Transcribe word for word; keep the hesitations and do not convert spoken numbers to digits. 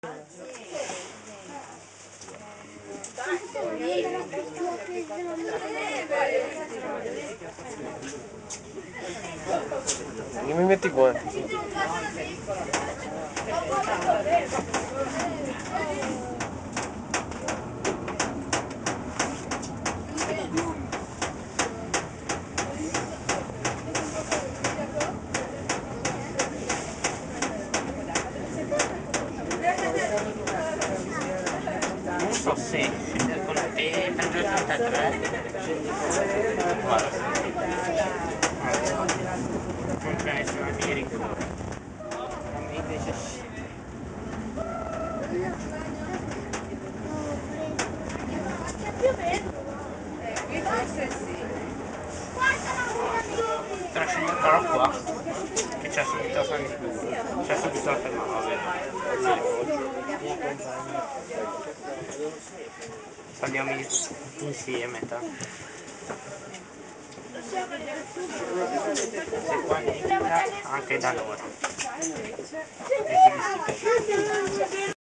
Io mi metti i guanti. Non so se con te per trentatré guarda non penso a mi ricordo a me invece sì. Trascendo ancora qua che c'è subito c'è subito la fermata. Saliamo insieme se qua niente anche da loro.